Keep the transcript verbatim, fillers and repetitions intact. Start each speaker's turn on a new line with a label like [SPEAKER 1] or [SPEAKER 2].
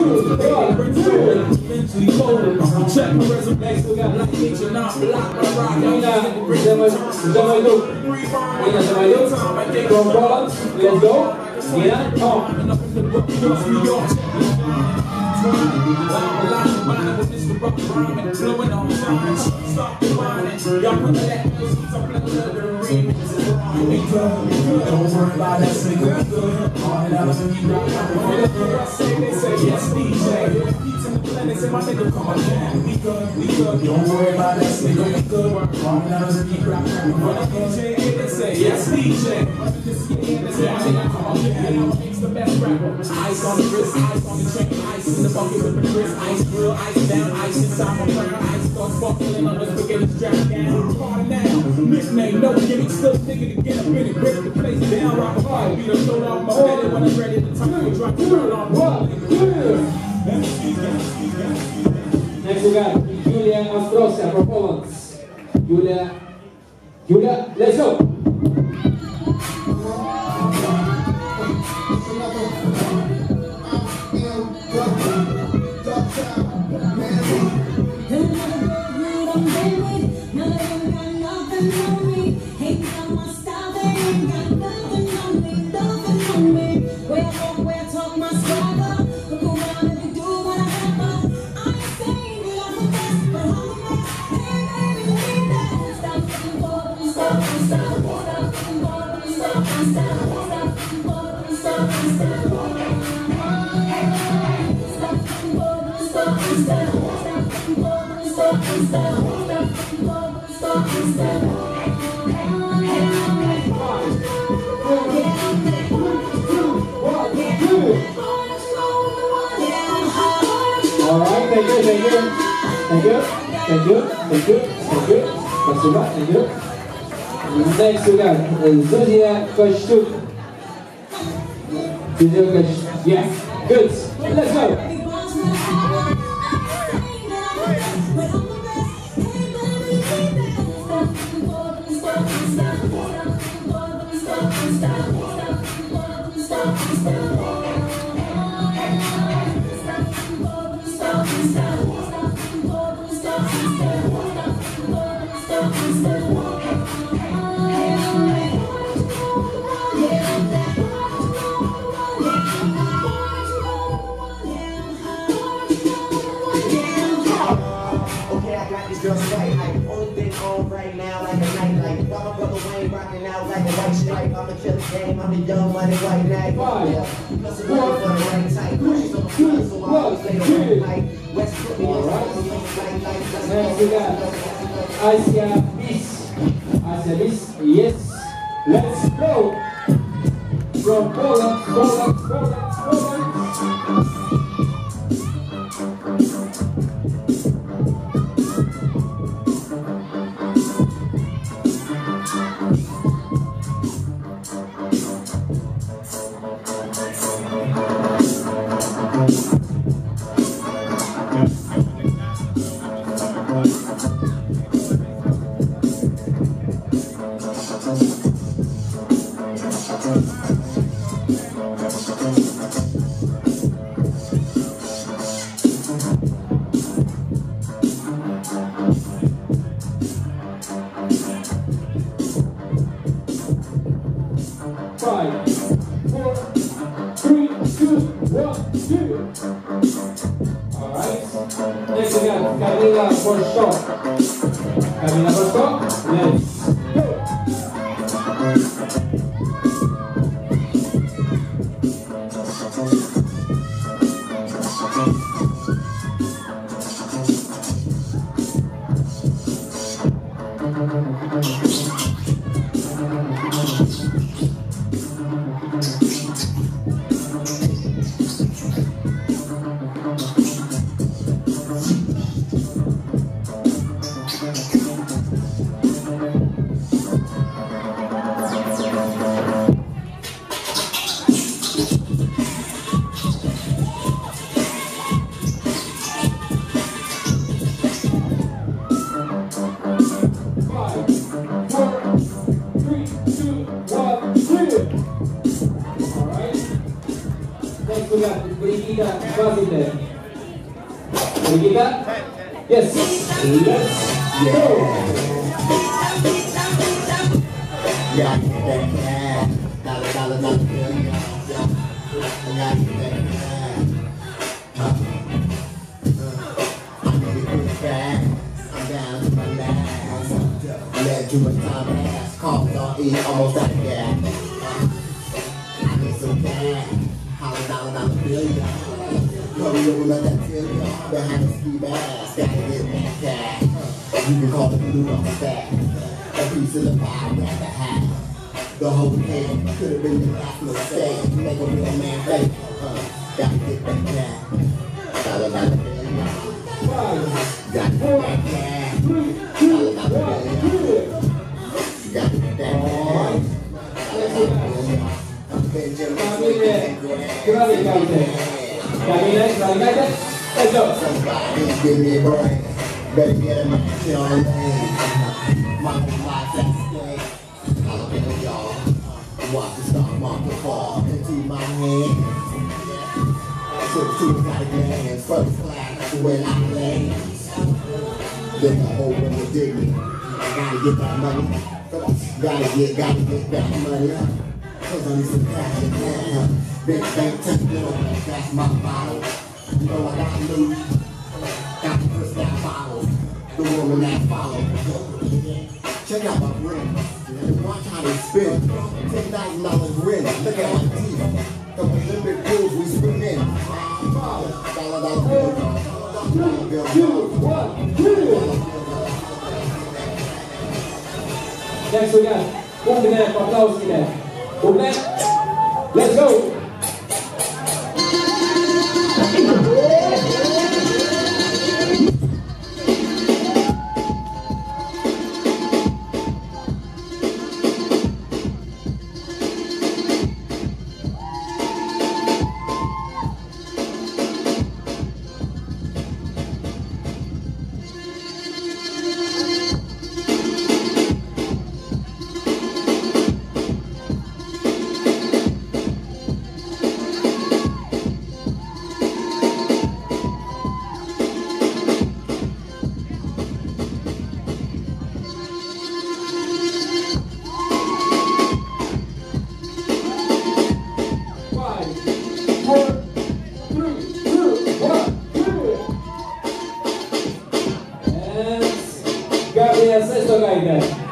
[SPEAKER 1] Check my resume, still got like each and not block my rock.
[SPEAKER 2] From Poland, let's go. Yeah, come.
[SPEAKER 1] Don't worry about that single. They say yes, D J. They say my nigga come on, we good, we good. Don't worry about that single. We good. Long down to keep rapping. D J, they say yes, D J. This year, they say my nigga come on, I'm the best rapper. Ice on the wrist, ice on the train, ice in the bucket with the wrist, ice grill, ice down, ice inside my crown, ice starts buckling on the spaghetti strap down. Party now, nickname, no gimmick, still thinking to get up in it, break the place down, rock a fire, beat a load off my belly when I'm ready to time to drop the turn on one.
[SPEAKER 2] Next we got Julia Ostrowska from Poland. Julia, Julia, let's go. Alright, thank you, thank you, thank you, thank you, thank you, thank you, спасибо, thank you. Next we got Zuzia Kościuk. Zuzia Kościuk, yeah, good, let's go.
[SPEAKER 3] I'm a killer game, I'm a young money white knight.
[SPEAKER 2] Five,
[SPEAKER 3] Plus a money for the right type. Pushes on the front, so I always lay the right height. West put me on right.
[SPEAKER 2] Next we got Asia Bis. Asia Bis, yes. Let's go. From Poland, Poland, Poland, Poland. Five, four, three, two, one, two. Alright. Next we got Camila Borsto. Camila Borsto, let's go. in there. Can we get that? Yes. Let's go.
[SPEAKER 4] Yeah, that cash. Dollar, dollar, dollar bill, yeah, yeah. Yeah, that cash. Uh, uh, I need it quick fast. I'm down to my last. Led to a time pass. Coffee on E, almost out of gas. I need some cash. Dollar, dollar, dollar bill, yeah. Hurry up and let that bill, yeah. Behind the ski bass. Gotta get that cash. You can call it blue on stack. A piece of the pie, got the hat. The whole thing could have been the last mistake. Make a real man fake. Uh, gotta get that cash. Dollar, dollar bill, yeah. Gotta get that cash. Dollar, dollar bill, yeah. Gotta get that cash. Dollar, dollar bill, yeah.
[SPEAKER 2] Kembali kapten. Kami next, kembali kapten. Let's go.
[SPEAKER 4] Somebody give me a break. Better get a match on the lane. My life's at stake. Dollar bill, y'all. Watch the stock market fall into my hands. Trip to the gotta glance. First class when I land. Then the whole room will dig me. I gotta get that money. Gotta get, gotta get that money. Cause I need some cash in hand. Big bank temple, that's my bottle. You know I got loot. Got to push that bottle. The woman that follow. Check out my ring. Watch how they spin. ten thousand dollar grin. Look at my teeth. The Olympic pools we swim in. Dollar, dollar bill.
[SPEAKER 2] Next we got Boomnet, Paplowski there. Boomnet, let's go. Gabriel, sexto guy there.